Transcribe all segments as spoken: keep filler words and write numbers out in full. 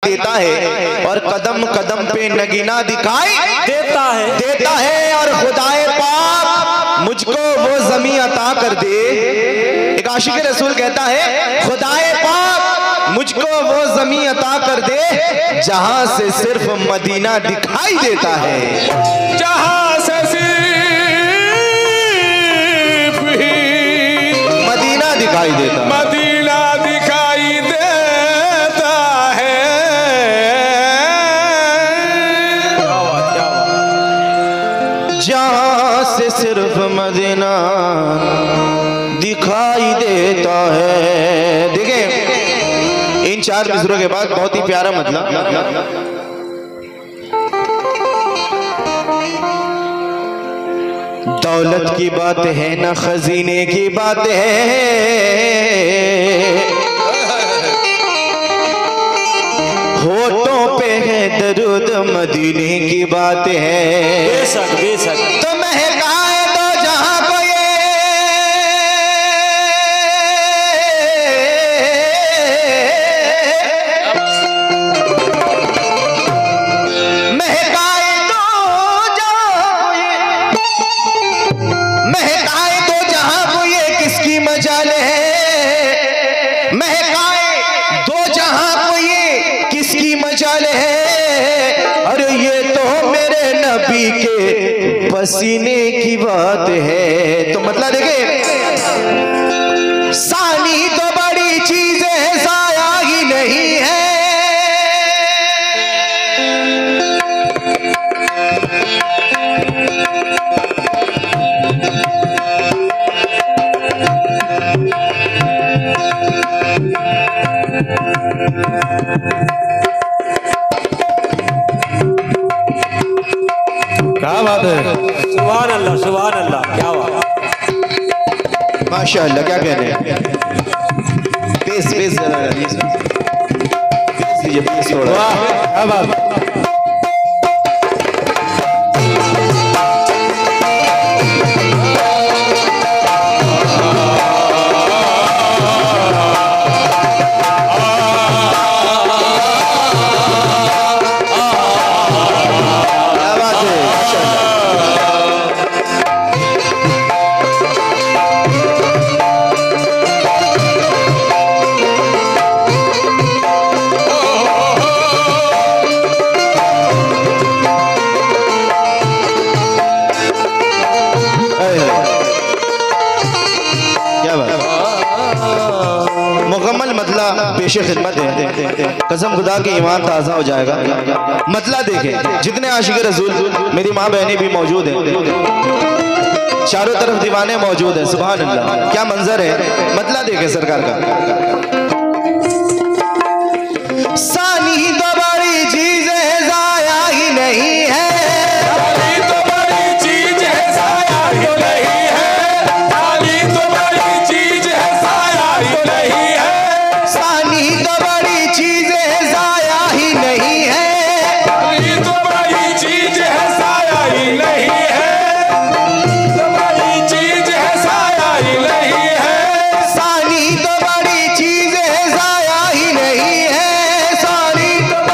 देता है और कदम कदम पे नगीना दिखाई देता है देता है और खुदाए पाक मुझको वो ज़मीं अता कर दे। एक आशिक रसूल कहता है खुदाए पाक मुझको वो ज़मीं अता कर दे जहां से सिर्फ मदीना दिखाई देता है, जहां से सिर्फ ही मदीना दिखाई देता मदीना दिखाई देता है। जहां से सिर्फ मदीना दिखाई देता है। देखें इन चार मिसरों के बाद बहुत ही प्यारा मतलब, दौलत की बात है ना खजीने की बात है, होठों पे है दरूद मदीने की बात है। बेशक बेशक तो महकाए तो जहां को ये महकाए तो जहां को ये महकाए तो जहां को ये किसकी मजाल है, महकाए दो जहां को ये किसकी मजाल है। अरे ये तो मेरे नबी के पसीने की बात है। तो मतलब देखिए सानी तो बड़ी चीज है साया ही नहीं है। क्या बात है, सुभान अल्लाह सुभान अल्लाह, क्या बात, माशाअल्लाह, क्या कह रहे हैं। बेस बेस बेस दीजिए, बेस थोड़ा, क्या बात। मुकम्मल मतला पेश खिदमत है। कसम खुदा की ईमान ताज़ा हो जाएगा। मतला देखें, जितने आशिक रसूल, मेरी माँ बहनें भी मौजूद हैं, चारों तरफ दीवाने मौजूद हैं। सुभान अल्लाह, क्या मंजर है। मतला देखें सरकार का। सानी तो बड़ी चीज है जाया ही नहीं है, सानी तो बड़ी चीज है साया ही नहीं है, सानी तो बड़ी चीज है साया ही नहीं है, सानी तो बड़ी चीज है जाया ही नहीं है, सानी तो बड़ी चीज है साया ही नहीं है, तो बड़ी चीज है साया ही नहीं है, सानी तो बड़ी चीज है जाया ही नहीं है, सानी तो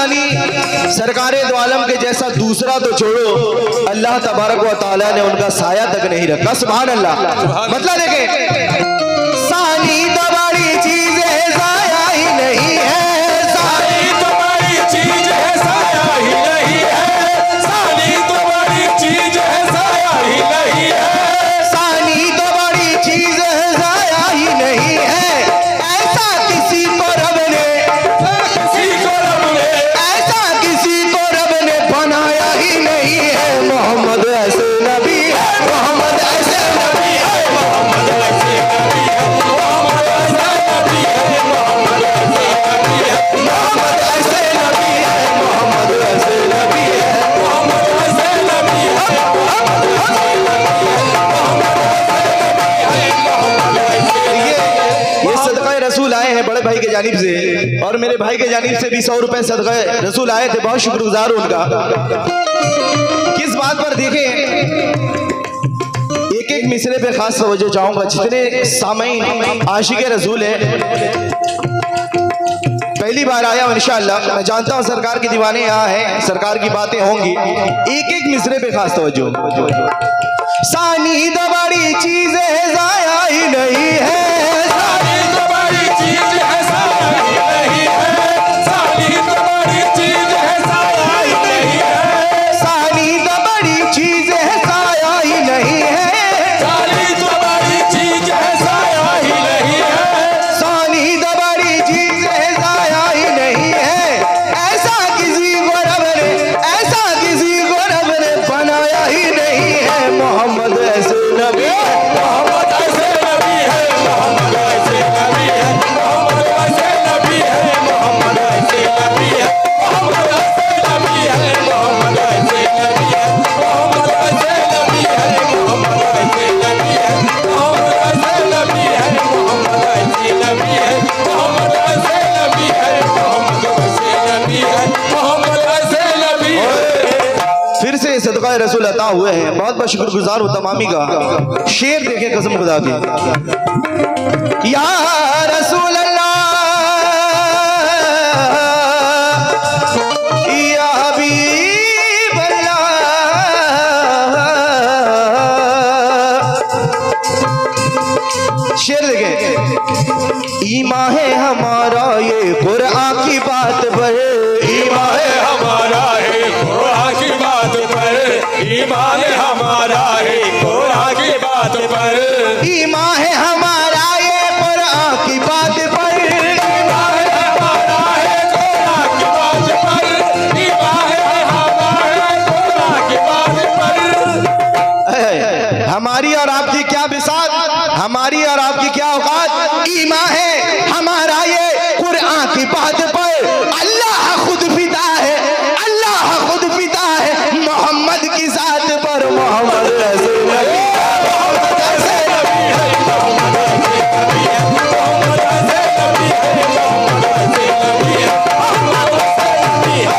यानी सरकारे दो आलम के जैसा दूसरा तो छोड़ो, अल्लाह तबारक व तआला ने उनका साया तक नहीं रखा। सुभान अल्लाह। मतलब देखें, सानी तो बड़ी चीज है, साया ही नहीं है। सानी तो बड़ी चीज है, साया ही नहीं है। सानी तो बड़ी चीज है, साया ही नहीं है। सानी तो बड़ी चीज है, साया ही नहीं है। ऐसा किसी को रब ने किसी को रब ने ऐसा किसी को रब ने बनाया ही नहीं है। मोहम्मद ऐसे नबी है, मोहम्मद ऐसे नबी है, मोहम्मद ऐसे नबी है, मोहम्मद ऐसे नबी है, मोहम्मद ऐसे नबी है, मोहम्मद ऐसे नबी है, मोहम्मद ऐसे नबी है। मोहम्मद ऐसे नबी है, ये ये सदका रसूल आए हैं बड़े भाई के जानिब से, और मेरे भाई के जानिब से भी सौ रुपए सदका रसूल आए थे। बहुत शुक्रगुजार हूं उनका। किस बात पर देखें, एक एक मिसरे पे खास तवज्जो चाहूंगा। जितने सामईन आशिक रसूल है, पहली बार आया हूं इंशाअल्लाह। मैं जानता हूं सरकार के दीवाने यहाँ हैं, सरकार की बातें होंगी। एक एक मिसरे पे खास तवज्जो। सानी तो बड़ी चीज है, जाया ही नहीं है। सानी तो बड़ी चीज है, साया ही नहीं है। सानी तो बड़ी चीज है, साया ही नहीं है। सानी तो बड़ी चीज है, साया ही नहीं है। सानी तो बड़ी चीज है, साया ही नहीं है। सानी तो बड़ी चीज है, साया ही नहीं है। ऐसा किसी को रब ने ऐसा किसी को रब ने बनाया ही नहीं है। मोहम्मद ऐसे नबी है, मोहम्मद ऐसे नबी है, मोहम्मद ऐसे नबी है, मोहम्मद ऐसे नबी है, मोहम्मद ऐसे नबी है, मोहम्मद ऐसे नबी है, मोहम्मद ऐसे नबी है, मोहम्मद ऐसे नबी है, मोहम्मद ऐसे नबी है, मोहम्मद ऐसे नबी है, मोहम्मद ऐसे नबी है, मोहम्मद ऐसे नबी है, मोहम्मद ऐसे नबी है, मोहम्मद ऐसे नबी है। फिर से सदका रसूल अता हुए हैं। बहुत बहुत शुक्रगुजार हूं तमामी का। शेर देखें कसम खुदा की, या रसूल अल्लाह, या हबीब अल्लाह। शेर देखें, ईमा है हमारा ये कुरान की बात पर, ईमा है हमारा है कुरान की बात पर, ईमान हमारा है कुरान की बात पर, ईमा है हमारा ये कुरान की बात पर, ईमान हमारा है कुरान की बात पर, ईमान हमारा है कुरान की बात पर। हमारी और आपकी क्या बिसात, हमारी और आपकी क्या औकात। ईमा है हमारा ये कुरान की बात पर, अल्लाह खुद फिदा है, अल्लाह खुद फिदा है मोहम्मद की जात पर। मोहम्मद ऐसे नबी है, मोहम्मद ऐसे नबी है, मोहम्मद ऐसे नबी है, मोहम्मद ऐसे नबी है, मोहम्मद ऐसे नबी है, मोहम्मद ऐसे नबी है,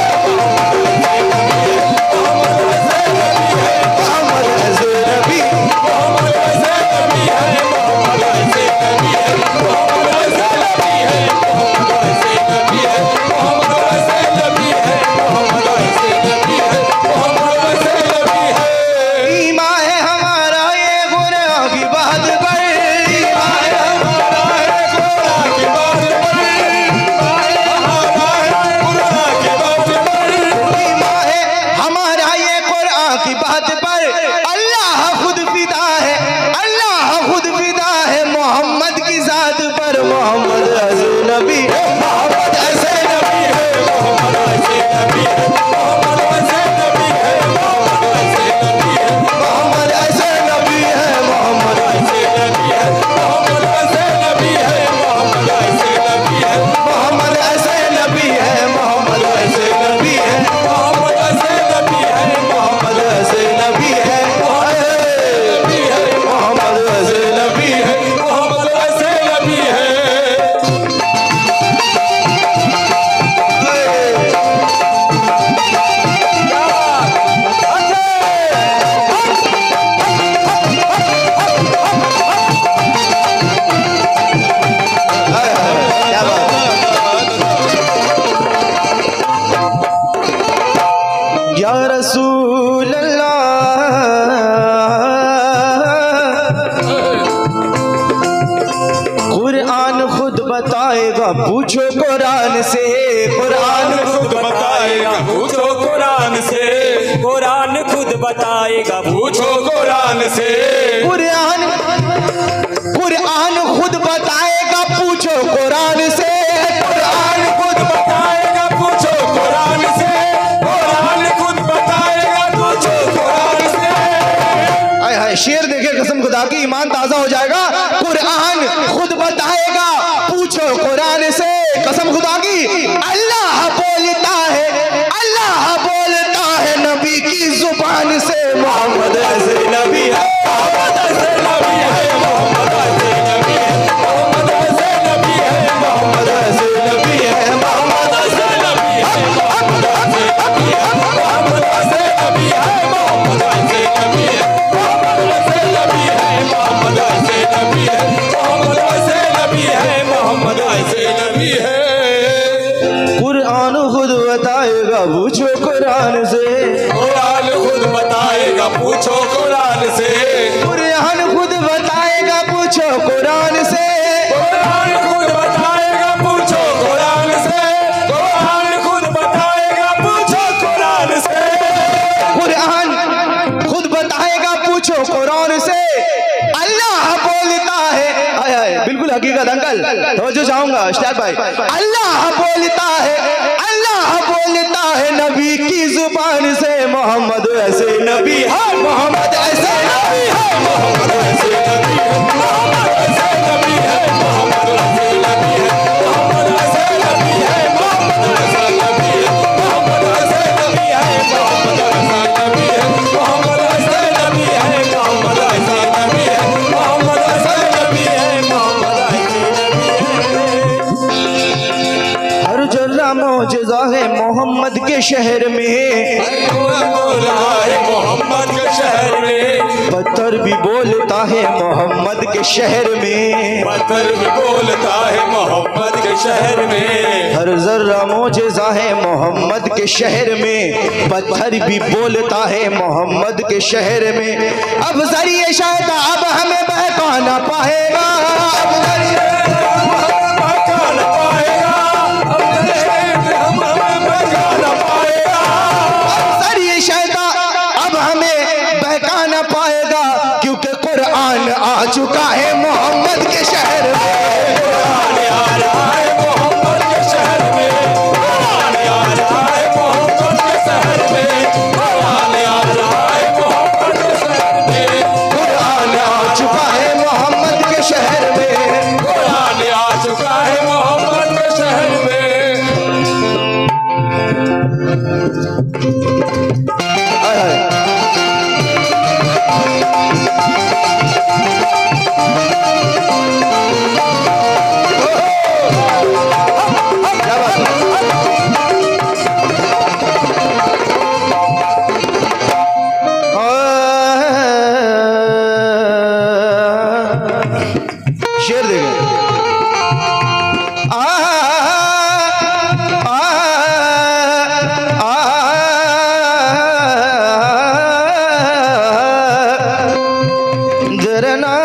मोहम्मद ऐसे नबी है, मोहम्मद ऐसे नबी, मोहम्मद ऐसे नबी है, मोहम्मद ऐसे नबी है, मोहम्मद ऐसे नबी है, मोहम्मद ऐसे नबी है, मोहम्मद ऐसे नबी है, मोहम्मद ऐसे नबी है, मोहम्मद ऐसे नबी है। ईमा है बताएगा पूछो कुरान से, कुरान खुद बताएगा पूछो कुरान से, कुरान खुद बताएगा पूछो कुरान से, कुरान कुरान खुद बताएगा पूछो कुरान से, कुरान खुद बताएगा पूछो कुरान से, कुरान खुद बताएगा पूछो कुरान से। आय हाय शेर देखे कसम खुदा की ईमान ताजा हो जाएगा। कुरान खुद बताएगा पूछो कुरान से, कसम खुदा की। अल्लाह बोलता है, अल्लाह बोलता है नबी की जुबान से, मोहम्मद ऐसे नबी है, मोहम्मद ऐसे नबी है, मोहम्मद ऐसे नबी है, मोहम्मद ऐसे नबी है, मोहम्मद ऐसे नबी है, मोहम्मद ऐसे नबी है, मोहम्मद ऐसे नबी है, मोहम्मद ऐसे नबी है, मोहम्मद ऐसे नबी है, मोहम्मद ऐसे नबी है, मोहम्मद ऐसे नबी है, मोहम्मद ऐसे नबी है, मोहम्मद ऐसे नबी है। कुरान खुद बताएगा पूछो कुरान से, कुरान खुद बताएगा पूछो कुरान से, कुरान खुद बताएगा पूछो कुरान से, कुरान खुद बताएगा पूछो कुरान से, कुरान खुद बताएगा पूछो कुरान से, कुरान खुद बताएगा पूछो कुरान से। अल्लाह बोलता है, आय हाय बिल्कुल हकीकत अंकल, तवज्जो चाहूंगा स्टार भाई। अल्लाह बोलता है, अल्लाह बोलता है नबी की जुबान से, मोहम्मद ऐसे नबी है, मोहम्मद ऐसे नबी है, मोहम्मद ऐसे नबी है, मोहम्मद ऐसे नबी है, मोहम्मद ऐसे नबी है, मोहम्मद ऐसे नबी है, मोहम्मद ऐसे नबी है, मोहम्मद ऐसे नबी है, मोहम्मद ऐसे नबी है, मोहम्मद ऐसे नबी है, मोहम्मद ऐसे नबी है, मोहम्मद ऐसे नबी है, मोहम्मद ऐसे नबी है। हर जर्रा मौजज़ा है मोहम्मद के शहर में, बोला है मोहम्मद के शहर में, पत्थर भी बोलता है मोहम्मद के शहर में, पत्थर भी बोलता है मोहम्मद के शहर में, हर जर्रा मौजज़ा है मोहम्मद के शहर में, पत्थर भी बोलता है मोहम्मद के शहर में। अब जरिए शायद अब हमें बहका ना पाएगा, अब जरिए बहका न पाएगा, अब हम हमें बहका न पाएगा, जरिए शायद अब हमें बहका ना पाएगा, क्योंकि कुरान आ चुका है मोहम्मद के शहर में। कुरान आ रहा है मोहम्मद के शहर में, कुरान आ रहा है मोहम्मद के शहर में, कुरान आ रहा है मोहम्मद के शहर में, कुरान आ चुका है मोहम्मद के शहर में, कुरान आ चुका है मोहम्मद के शहर में। आय हाय। क्या बात है? शेर देखें। आ आ दरना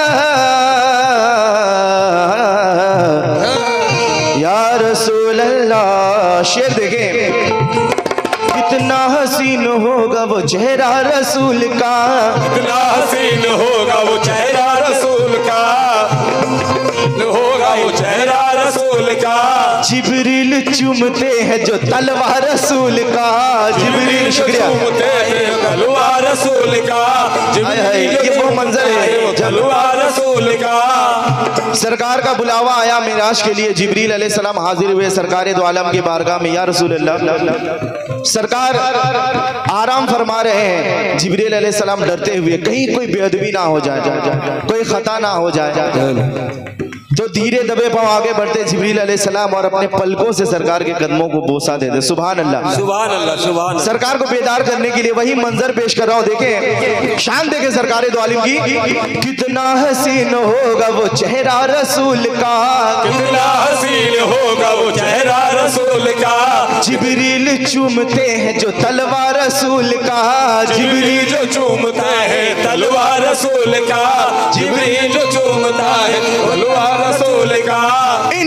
या रसूल अल्लाह। शेर देखें, कितना हसीन होगा वो चेहरा रसूल का, कितना हसीन होगा वो चेहरा रसूल का, होगा वो चेहरा रसूल का, जिब्रील चूमते हैं जो तलवार रसूल का, जिब्रील शुक्रिया। चूमते हैं तलवार रसूल का, हाय हाय, ये वो मंजर है तलवार रसूल का। सरकार का बुलावा आया मिराज के लिए, जिब्रील अलैहिस्सलाम हाजिर हुए सरकार दो आलम की बारगाह में। या रसूल अल्लाह, सरकार आराम फरमा रहे हैं। जिब्रील अलैहिस्सलाम डरते हुए कहीं कोई बेअदबी ना हो जाए, कोई खता ना हो जाए, तो धीरे दबे पांव आगे बढ़ते जिब्रील अलैहिस्सलाम और अपने पलकों से सरकार के कदमों को बोसा देते। सुभान अल्लाह, सुभान अल्लाह, सुभान अल्लाह। सरकार को बेदार करने के लिए वही मंजर पेश कर रहा हूं। देखें, शान देखें सरकार दो आलिम की। कितना हसीन होगा वो चेहरा रसूल का, कितना हसीन होगा वो चेहरा रसूल का, जिब्रील चूमते हैं जो तलवार रसूल का, जिब्रील जो चूमता है तलवार रसूल का, जिब्रील जो चूमता है तलवार रसूल का।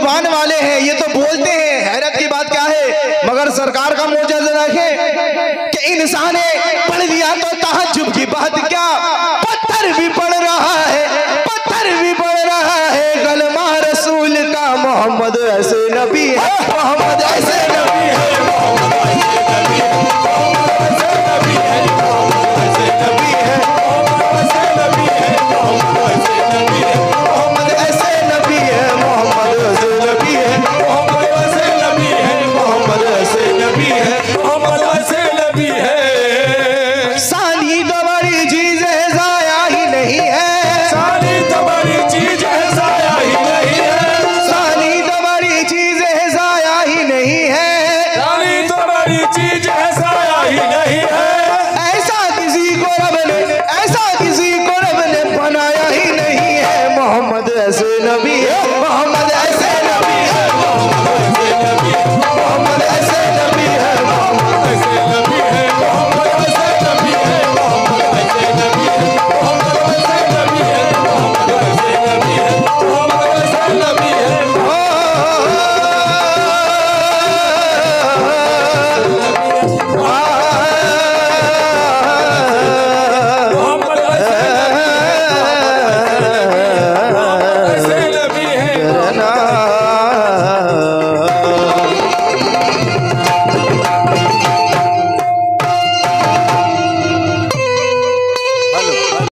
जुबान वाले हैं, ये तो बोलते हैं, हैरत की बात क्या है, मगर सरकार का मोजज़ा रखे कि इंसान पढ़ लिया तो तहज्जुद की बात क्या, पत्थर भी पढ़ रहा है, पत्थर भी पढ़ रहा है, कलमा रसूल का मोहम्मद ऐसे नबी है, मोहम्मद ऐसे नबी है, मोहम्मद ऐसे नबी है, मोहम्मद ऐसे नबी है, मोहम्मद ऐसे नबी है, मोहम्मद ऐसे नबी है, मोहम्मद ऐसे नबी है, मोहम्मद ऐसे नबी है, मोहम्मद ऐसे नबी है, मोहम्मद ऐसे नबी है, मोहम्मद ऐसे नबी है। सानी तो बड़ी चीज है, जाया ही नहीं है, सानी तो बड़ी चीज है, जाया ही नहीं है, सानी तो बड़ी चीज है, जाया ही नहीं है, सानी तो बड़ी चीज है, जाया ही नहीं है। ऐसा किसी को रब ने, ऐसा किसी को रब ने बनाया ही नहीं है, मोहम्मद ऐसे नबी है, मोहम्मद